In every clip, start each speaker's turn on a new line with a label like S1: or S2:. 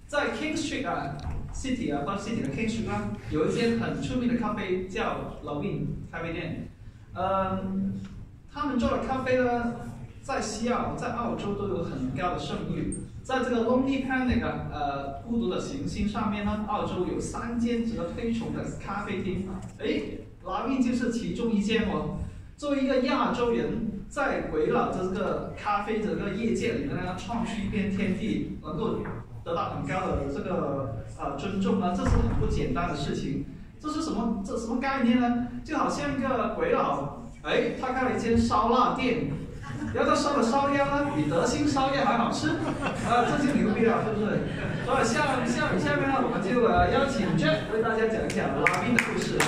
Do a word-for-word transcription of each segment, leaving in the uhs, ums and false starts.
S1: 在 King Street 啊 ，City 啊 ，Park City 的 King Street 啊，有一间很出名的咖啡叫 Lavin 咖啡店。嗯，他们做的咖啡呢，在西澳、在澳洲都有很高的声誉。在这个 Lonely Planet 啊，呃，孤独的行星上面呢，澳洲有三间值得推崇的咖啡厅。诶 ，Lavin 就是其中一间哦。作为一个亚洲人，在围绕着这个咖啡这个业界里面呢，创出一片天地，能够得到很高的这个呃尊重呢，这是很不简单的事情。这是什么？这什么概念呢？就好像一个鬼佬，哎，他开了一间烧腊店，然后他烧的烧鸭呢，比德兴烧鸭还好吃，啊，这就牛逼了，是不是？所以下下下面呢，我们就呃邀请 Jack 为大家讲一讲拉宾的故事。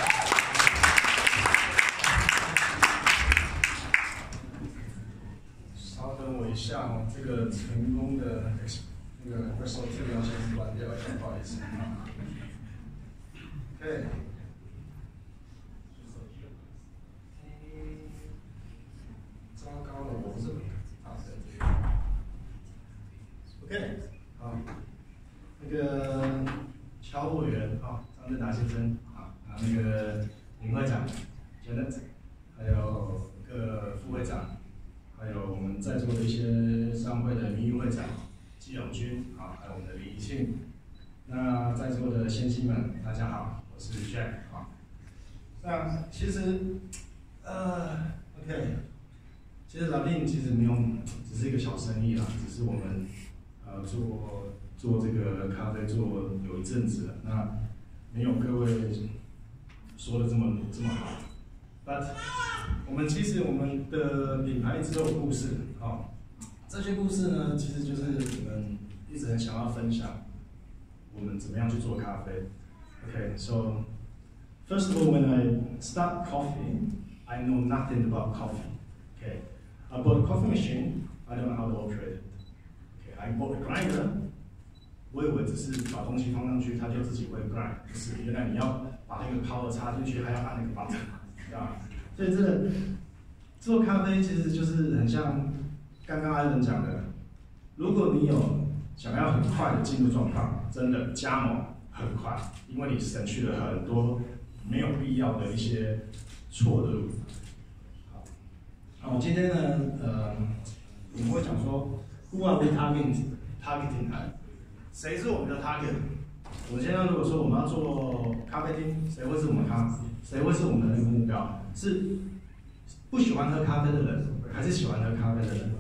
S2: 稍等我一下哦，这个成功的那个 resource 这个要先关掉一下，不好意思。OK。糟糕了，我不是很大声。OK， 好，那个乔委员啊，张正达先生啊，啊那个林会长 Janet， 还有各副会长。还有我们在座的一些商会的名誉会长季永军啊，还有我们的李怡庆，那在座的先sinh们，大家好，我是 Jack 啊。那其实，呃 ，OK， 其实 Lavin 其实没有，只是一个小生意啦，只是我们呃做做这个咖啡做有一阵子了，那没有各位说的这么这么好 ，but 我们其实我们的品牌一直都有故事，哦，这些故事呢，其实就是我们一直很想要分享，我们怎么样去做咖啡。Okay, so first of all, when I start coffee, I know nothing about coffee. Okay, I bought a coffee machine, I don't know how to operate it. Okay, I bought a grinder. 我以为只是把东西放上去，它就自己会 grind， 不是，原来你要把那个 power 插进去，还要按那个 button， 啊。所以这个做咖啡其实就是很像刚刚艾伦讲的，如果你有想要很快的进入状况，真的加盟很快，因为你省去了很多没有必要的一些错的路。好，那我今天呢，呃，我们会讲说 ，Who are we targeting? Targeting 谁是我们的 target？ 我们现在如果说我们要做咖啡厅，谁会是我们咖？谁会是我们的那个目标？是不喜欢喝咖啡的人，还是喜欢喝咖啡的人？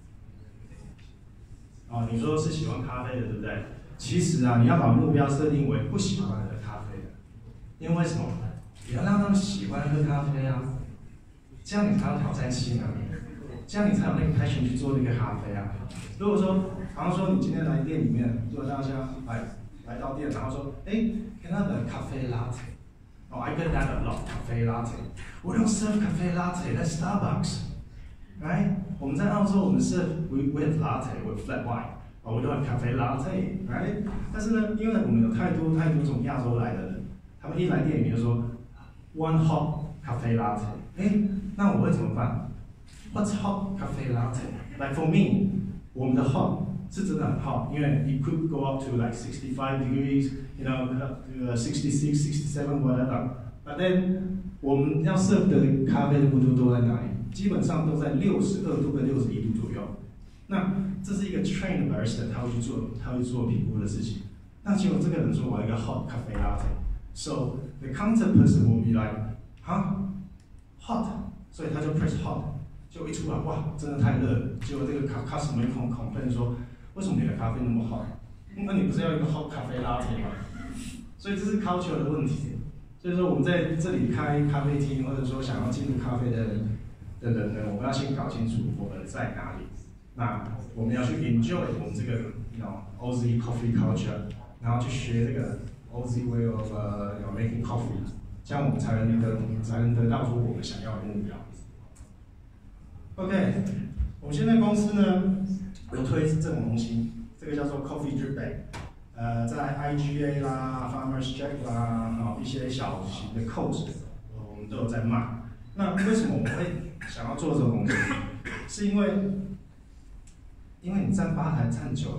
S2: 哦，你说是喜欢咖啡的，对不对？其实啊，你要把目标设定为不喜欢喝咖啡的，因为为什么？你要让他们喜欢喝咖啡啊，这样你才有挑战性啊，这样你才有那个 passion 去做那个咖啡啊。如果说，比方说你今天来店里面，如果大家来来到店，然后说，哎 ，Can I have a cafe latte? Oh, I get that a lot, cafe latte. We don't serve cafe latte, that's Starbucks, right? 我们在澳洲，我们是 we we have latte, we have flat white, but we don't have cafe latte, right? 但是呢，因为我们有太多太多从亚洲来的人，他们一来店里面就说 one hot cafe latte. 哎，那我会怎么办 ？What's hot cafe latte? Like for me, 我们的 hot 是真的很 hot， 因为 it could go up to like sixty-five degrees, you know, uh, sixty-six, sixty-seven, whatever. But then 我们要 serve 的咖啡的温度都在哪里？基本上都在六十二度跟六十一度左右。那这是一个 trained barista 他会去做，他会做评估的事情。那结果这个人说我要一个 hot cafe latte，so the counter person will be like, huh, hot， 所以他就 press hot， 就一出来哇，真的太热了。结果这个 customer 会 complain 说，为什么你的咖啡那么 hot？ 那你不是要一个 hot cafe latte 吗？所以这是 culture 的问题。所以说我们在这里开咖啡厅，或者说想要进入咖啡的人的人呢，我们要先搞清楚我们在哪里。那我们要去 enjoy 我们这个 you know Aussie coffee culture， 然后去学这个 Aussie way of uh, you know, making coffee， 这样我们才能得才能得到说我们想要的目标。OK， 我们现在公司呢有推这种东西，这个叫做 Coffee Drip Bag， 呃，在 I G A 啦、Farmers Jack 啦，然后一些小型的 coat， 我们都有在卖。那为什么我们会想要做这种东西？是因为，因为你站吧台站久了，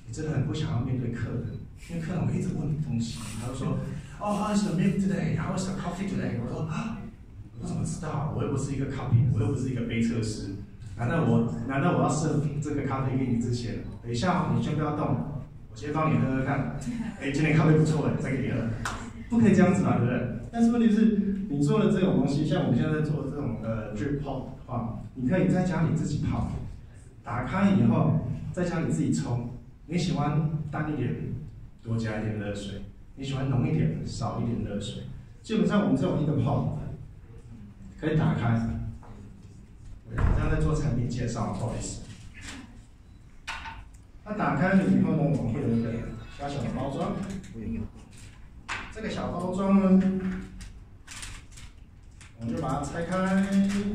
S2: 你真的很不想要面对客人，因为客人会一直问你东西，他就说，哦 ，How is the milk today? How is the coffee today? 我说啊，我怎么知道？我又不是一个 copy， 我又不是一个杯测师，难道我难道我要设这个咖啡给你之前，等一下你先不要动，我先帮你喝喝看，哎，今天咖啡不错哎，再给你喝，不可以这样子嘛，对不对？但是问题是，你做的这种东西，像我们现在在做的这种呃 drip pot 的话，你可以在家里自己泡，打开以后在家里自己冲。你喜欢淡一点，多加一点热水；你喜欢浓一点，少一点热水。基本上我们这种一个泡可以打开。我这样在做产品介绍，不好意思。那打开了以后呢，我们会有一个小小的包装。这个小包装呢，我们就把它拆开。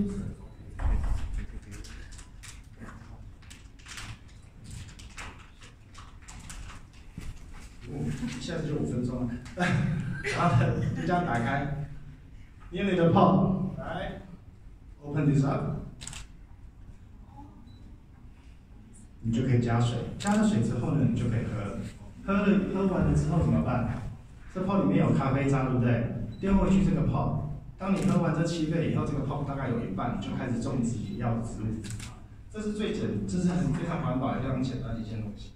S2: 嗯，一下子就五分钟了。然后就这样打开，捏你的泡，来 ，open this up， 你就可以加水。加了水之后呢，你就可以喝。喝了喝完了之后怎么办？这泡里面有咖啡渣，对不对？丢回去这个泡，当你喝完这七杯以后，这个泡大概有一半，你就开始种自己要的植物。这是最简，这是很非常环保也非常简单的一件东西。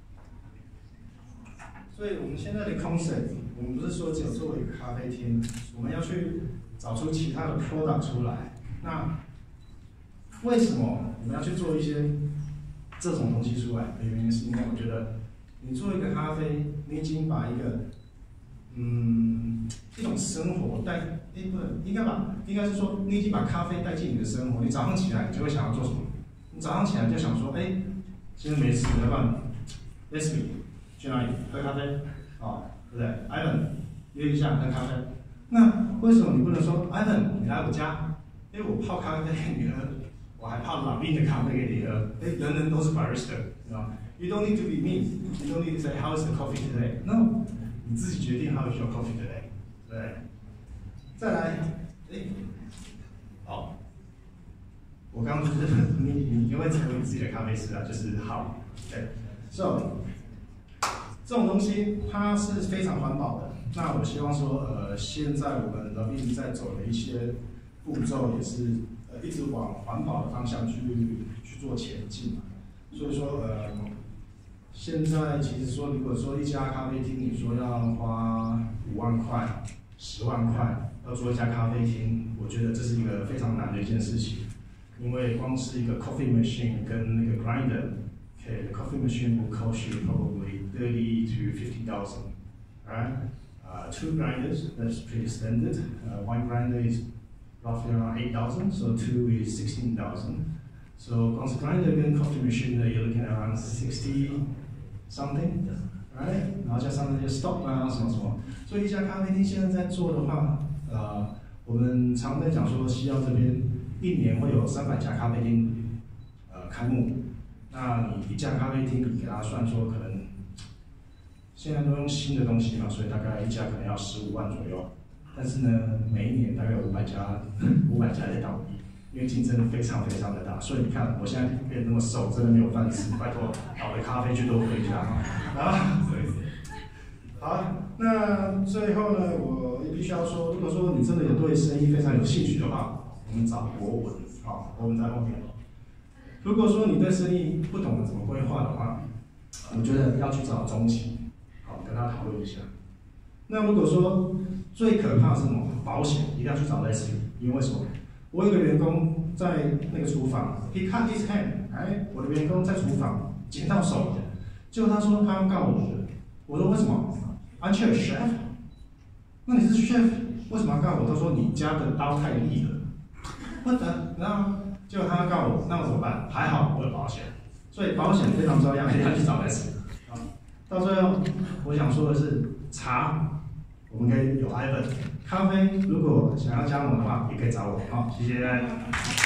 S2: 所以我们现在的 concept， 我们不是说只有作为一个咖啡厅，我们要去找出其他的 product 出来。那为什么我们要去做一些这种东西出来？的原因是因为我觉得，你做一个咖啡，你已经把一个嗯一种生活带，哎不能应该把应该是说你已经把咖啡带进你的生活。你早上起来你就会想要做什么？你早上起来就想说，哎，今天没事，要不然 let's meet。去哪里喝咖啡？哦，对不对 ？Ivan 约一下喝咖啡。那为什么你不能说 Ivan 你来我家？因为我泡咖啡给你喝，我还泡老冰的咖啡给你喝。哎，人人都是 barista， 知道吗 ？You don't need to be me. You don't need to say how is the coffee today. No， 你自己决定 how is your coffee today， 对。再来，哎，哦，我刚刚就是你你因为成为你自己的咖啡师啊，就是好，对 ，so。这种东西它是非常环保的。那我希望说，呃，现在我们 Lovin 在走的一些步骤也是呃一直往环保的方向去去做前进嘛。所以说，呃，现在其实说，如果说一家咖啡厅，你说要花五万块、十万块要做一家咖啡厅，我觉得这是一个非常难的一件事情，因为光是一个 coffee machine 跟那个 grinder。Okay, the coffee machine will cost you probably thirty to fifty thousand, right? Uh, two grinders, that's pretty standard. Uh, one grinder is roughly around eight thousand, so two is sixteen thousand. So, 光是 grinder 跟 coffee machine 呢 you're looking at around sixty something, right? 然后加上那些 stock 啊什么什么，所以一家咖啡厅现在在做的话，呃，我们常在讲说西澳这边一年会有三百家咖啡厅，呃，开幕。那你一家咖啡厅，你给他算说可能，现在都用新的东西嘛，所以大概一家可能要十五万左右。但是呢，每一年大概有五百家，五百家在倒闭，因为竞争非常非常的大。所以你看，我现在变得那么瘦，真的没有饭吃，拜托，倒的咖啡去多喝一下啊。好，那最后呢，我也必须要说，如果说你真的有对生意非常有兴趣的话，我们找博文，好，我们在后面。如果说你对生意不懂得怎么规划的话，我觉得要去找中期，好跟他讨论一下。那如果说最可怕的是什么？保险一定要去找 Leslie， 因为什么？我有个员工在那个厨房 ，he cut his hand， 哎，我的员工在厨房剪到手，结果他说他要告我，我说为什么 ？Aren't you a chef？ 那你是 chef， 为什么要告我？他说你家的刀太利了，我的，然后。结果他要告我，那我怎么办？还好我有保险，所以保险非常重要，一定要去找 Leslie。到最后，我想说的是，茶我们可以有 Ivan， 咖啡如果想要加盟的话，也可以找我。好，谢谢。